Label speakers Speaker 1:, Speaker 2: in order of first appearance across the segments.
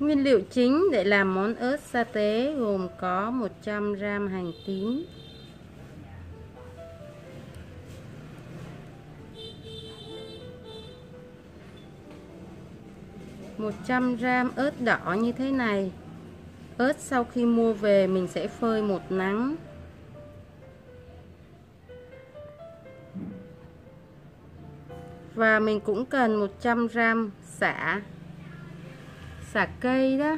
Speaker 1: Nguyên liệu chính để làm món ớt sa tế gồm có 100g hành tím, 100g ớt đỏ như thế này. Ớt sau khi mua về mình sẽ phơi một nắng. Và mình cũng cần 100g sả cây đó.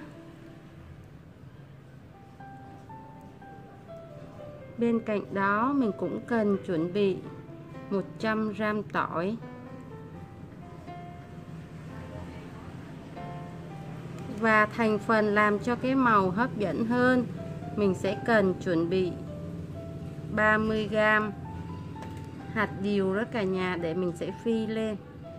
Speaker 1: Bên cạnh đó mình cũng cần chuẩn bị 100g tỏi. Và thành phần làm cho cái màu hấp dẫn hơn, mình sẽ cần chuẩn bị 30g hạt điều đó cả nhà, để mình sẽ phi lên.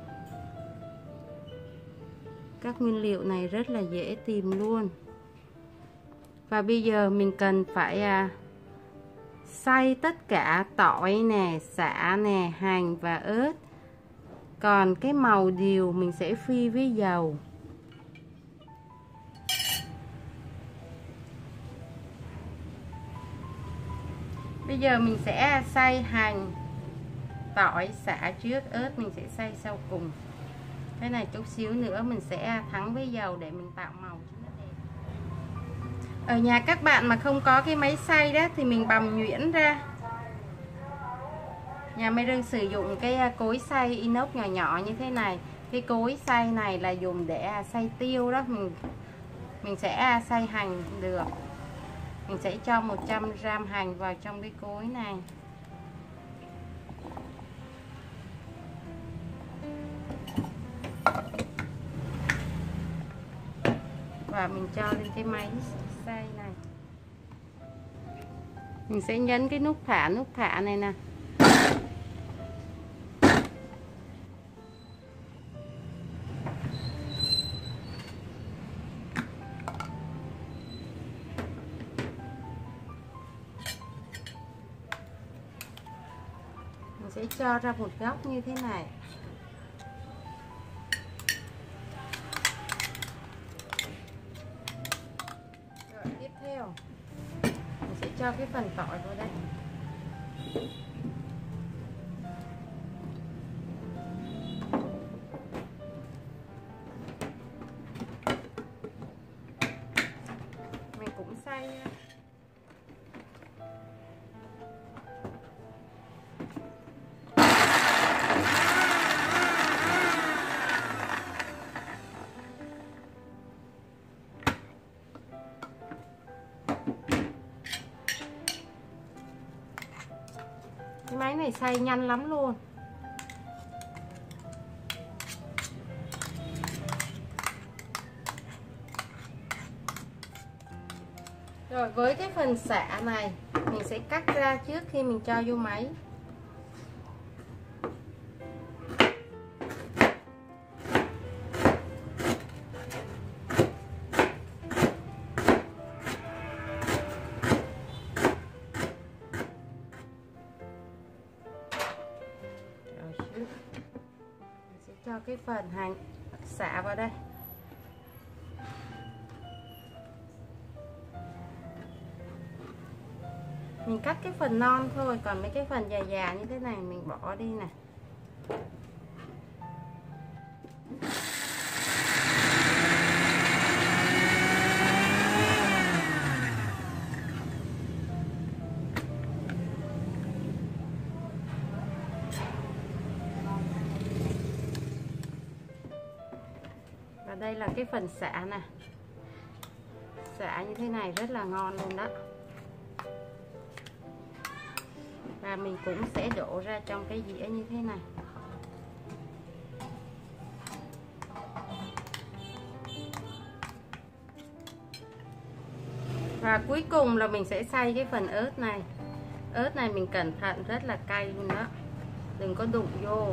Speaker 1: Các nguyên liệu này rất là dễ tìm luôn. Và bây giờ mình cần phải xay tất cả tỏi nè, sả nè, hành và ớt. Còn cái màu điều mình sẽ phi với dầu. Bây giờ mình sẽ xay hành, tỏi, sả trước, ớt mình sẽ xay sau cùng. Cái này chút xíu nữa mình sẽ thắng với dầu để mình tạo màu cho nó đẹp. Ở nhà các bạn mà không có cái máy xay đó thì mình bằm nhuyễn ra. Nhà Mai Rưng sử dụng cái cối xay inox nhỏ nhỏ như thế này. Cái cối xay này là dùng để xay tiêu đó. Mình sẽ xay hành được. Mình sẽ cho 100g hành vào trong cái cối này. Và mình cho lên cái máy xay này. Mình sẽ nhấn cái nút thả này nè. Mình sẽ cho ra một góc như thế này. Rồi tiếp theo mình sẽ cho cái phần tỏi vào đây. Mình cũng xay cái máy này xay nhanh lắm luôn. Rồi với cái phần sả này mình sẽ cắt ra trước khi mình cho vô máy. Mình sẽ cho cái phần hành sả vào đây. Mình cắt cái phần non thôi, còn mấy cái phần dài dài như thế này mình bỏ đi nè. Và đây là cái phần sả nè. Sả như thế này rất là ngon luôn đó. Và mình cũng sẽ đổ ra trong cái dĩa như thế này. Và cuối cùng là mình sẽ xay cái phần ớt này. Ớt này mình cẩn thận, rất là cay luôn đó. Đừng có đụng vô.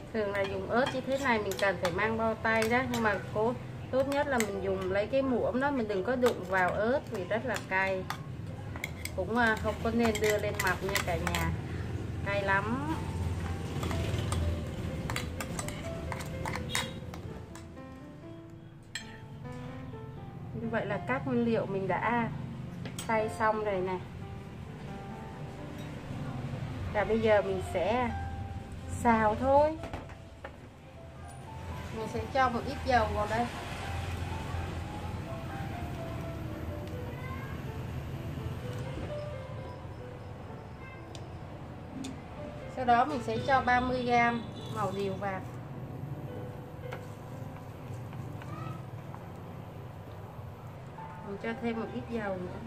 Speaker 1: Thường là dùng ớt như thế này mình cần phải mang bao tay đó, nhưng mà tốt nhất là mình dùng lấy cái muỗng đó, mình đừng có đụng vào ớt vì rất là cay. Cũng không có nên đưa lên mặt nha cả nhà, cay lắm. Như vậy là các nguyên liệu mình đã xay xong rồi này. Và bây giờ mình sẽ xào thôi. Mình sẽ cho một ít dầu vào đây. Sau đó mình sẽ cho 30g màu điều vào. Mình cho thêm một ít dầu nữa.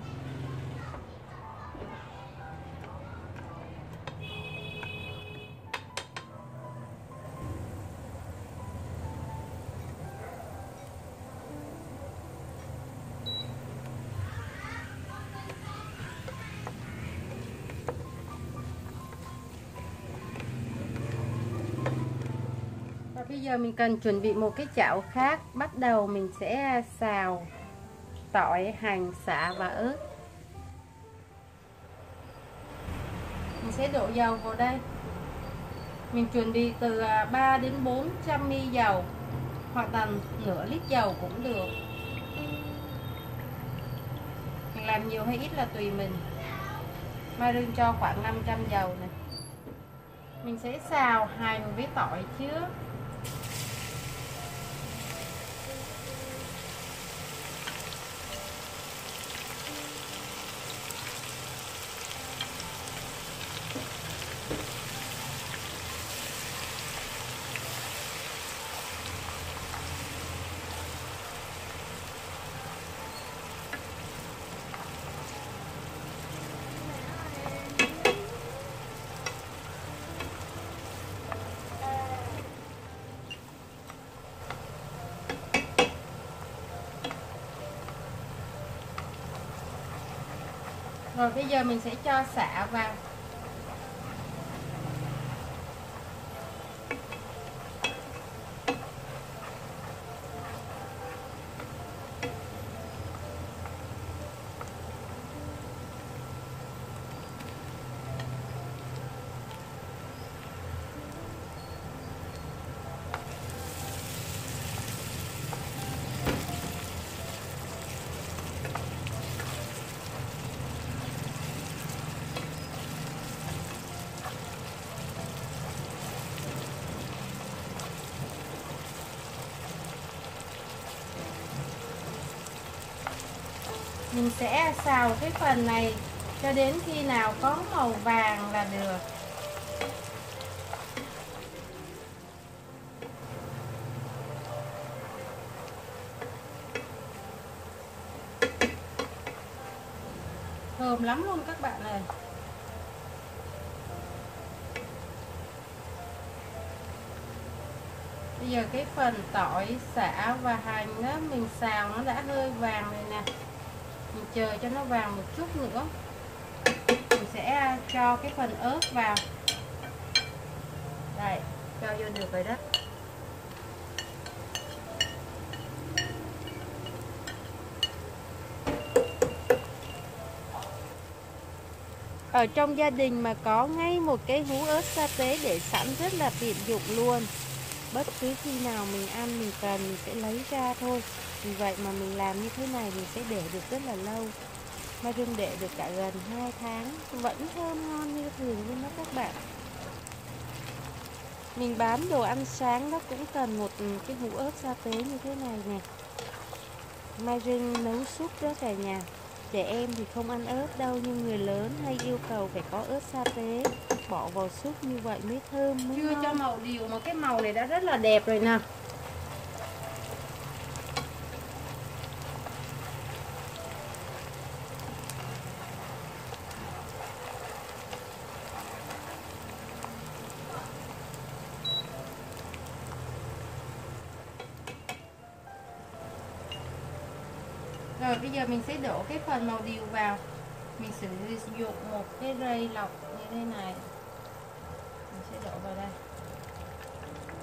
Speaker 1: Bây giờ mình cần chuẩn bị một cái chảo khác. Bắt đầu mình sẽ xào tỏi, hành, sả và ớt. Mình sẽ đổ dầu vào đây. Mình chuẩn bị từ 3 đến 400 ml dầu, hoặc là nửa lít dầu cũng được. Mình làm nhiều hay ít là tùy mình. Mai Rương cho khoảng 500 dầu này. Mình sẽ xào hành với tỏi trước. Rồi bây giờ mình sẽ cho sả vào. Mình sẽ xào cái phần này cho đến khi nào có màu vàng là được. Thơm lắm luôn các bạn ơi. Bây giờ cái phần tỏi, sả và hành đó mình xào nó đã hơi vàng rồi nè. Mình chờ cho nó vàng một chút nữa. Mình sẽ cho cái phần ớt vào. Đây, cho vô được rồi đó. Ở trong gia đình mà có ngay một cái hũ ớt sa tế để sẵn rất là tiện dụng luôn. Bất cứ khi nào mình ăn mình cần mình sẽ lấy ra thôi. Vì vậy mà mình làm như thế này mình sẽ để được rất là lâu. Mai Rương để được cả gần 2 tháng vẫn thơm ngon như thường luôn đó các bạn. Mình bán đồ ăn sáng đó cũng cần một cái hũ ớt sa tế như thế này nè. Mai Rương nấu súp đó cả nhà. Trẻ em thì không ăn ớt đâu, nhưng người lớn hay yêu cầu phải có ớt sa tế bỏ vào súp, như vậy mới thơm mới Chưa
Speaker 2: ngon.
Speaker 1: cho màu điều mà cái màu này đã rất là đẹp rồi nè. Rồi bây giờ mình sẽ đổ cái phần màu điều vào. Mình sử dụng một cái rây lọc như thế này. Mình sẽ đổ vào đây.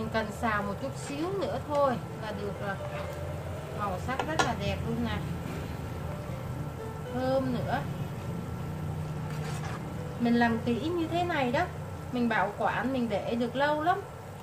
Speaker 1: Mình cần xào một chút xíu nữa thôi là được rồi. Màu sắc rất là đẹp luôn nè, thơm nữa. Mình làm kỹ như thế này đó, mình bảo quản mình để được lâu lắm.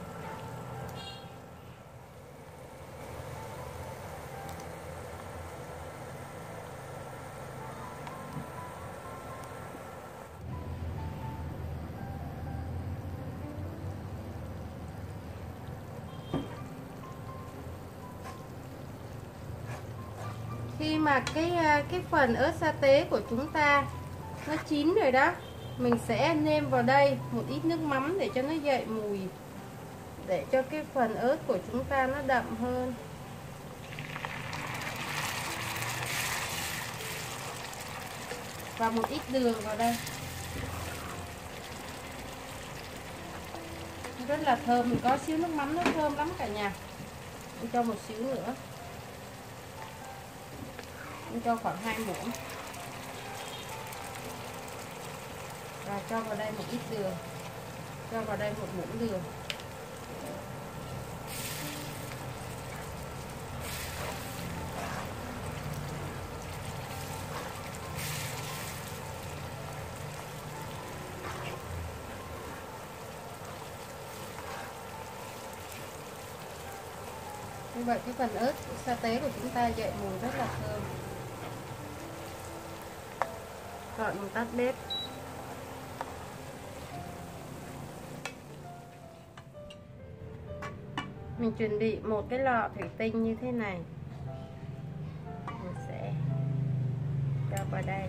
Speaker 1: Khi mà cái phần ớt sa tế của chúng ta nó chín rồi đó, mình sẽ nêm vào đây một ít nước mắm để cho nó dậy mùi, để cho cái phần ớt của chúng ta nó đậm hơn. Và một ít đường vào đây, rất là thơm. Mình có xíu nước mắm nó thơm lắm cả nhà. Mình cho một xíu nữa, mình cho khoảng 2 muỗng. Và cho vào đây một ít đường, cho vào đây một muỗng đường. Như vậy cái phần ớt sa tế của chúng ta dậy mùi rất là thơm. Rồi mình tắt bếp. Mình chuẩn bị một cái lọ thủy tinh như thế này. Mình sẽ cho vào đây.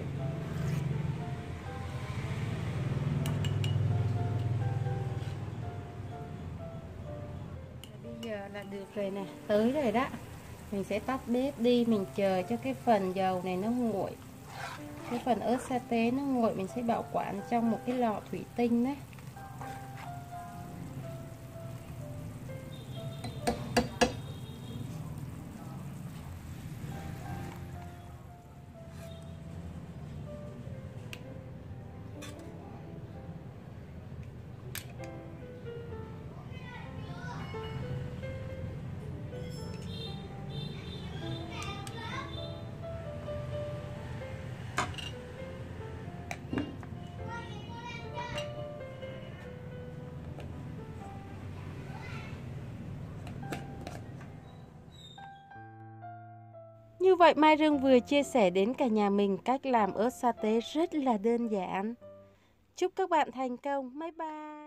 Speaker 1: Bây giờ là được rồi nè, tới rồi đó. Mình sẽ tắt bếp đi, mình chờ cho cái phần dầu này nó nguội. Cái phần ớt sa tế nó nguội, mình sẽ bảo quản trong một cái lọ thủy tinh đấy. Như vậy Mai Dương vừa chia sẻ đến cả nhà mình cách làm ớt sa tế rất là đơn giản. Chúc các bạn thành công. Bye bye.